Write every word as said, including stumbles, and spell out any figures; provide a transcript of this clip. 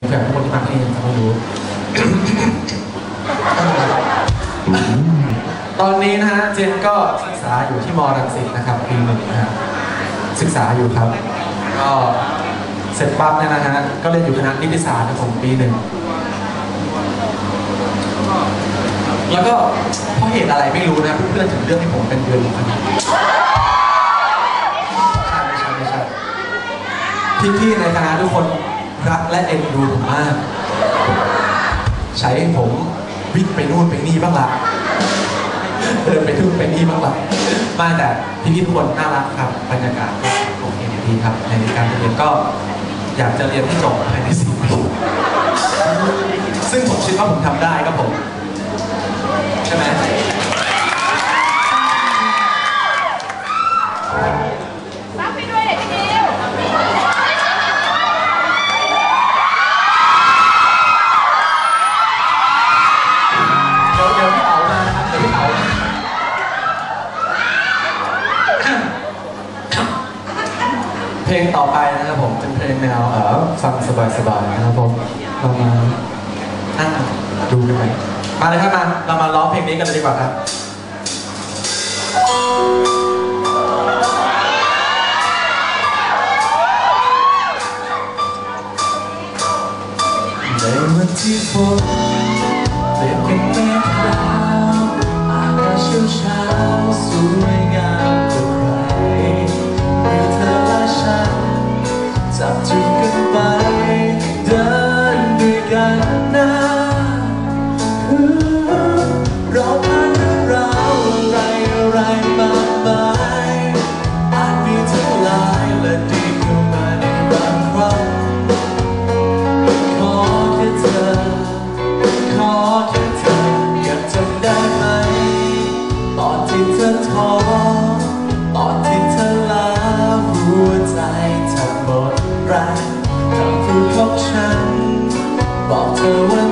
เผื่อทุกคนที่มาที่นี่จะไม่รู้ ตอนนี้นะฮะเจนก็ศึกษาอยู่ที่มรังสิตนะครับปีหนึ่งนะฮะศึกษาอยู่ครับก็เสร็จปั๊บเนี่ยนะฮะก็เรียนอยู่คณะนิติศาสตร์นะผมปีหนึ่งแล้วก็เพราะเหตุอะไรไม่รู้นะเพื่อนๆถึงเรื่องที่ผมเป็นเดือนอยู่คณะไม่ใช่ไม่ใช่พี่ๆในคณะทุกคนรักและเอ็นดูผมมากใช้ผมวิ่งไปนู่นไปนี่บ้างละเดินไปนู่นไปนี่บ้างละมาแต่พี่ๆทุกคนน่ารักครับบรรยากาศโอเคดีครับในการเรียนก็อยากจะเรียนให้จบภายในสี่ปีซึ่งผมคิดว่าผมทำได้ครับผมใช่ไหมรับไปด้วยเด็กพี่นิวเดี๋ยวเดี๋ยวพี่เต๋ามานะครับเดี๋ยวพี่เต๋าเพลงต่อไปนะครับผมเป็นเพลงแนวเอ่อฟังสบายๆนะครับผมเรามานั่งดูกันไปมาเลยครับมาเรามาร้องเพลงนี้กันเลยดีกว่าครับในวันที่ฝนเปลี่ยนเป็นเมฆขาวอากาศเช้าๆสวยงามกว่าใครมีเธอและฉันจับจุดกันไปเดินด้วยกันนะเราผ่านเรื่องราวอะไรอะไรมากมายอาจมีทั้งร้ายและดีเข้ามาในบางครั้งขอแค่เธอขอแค่เธอยังจำได้ไหมตอนที่เธอท้อตอนที่เธอล้าหัวใจเธอหมดแรงคำพูดของฉันบอกเธอว่า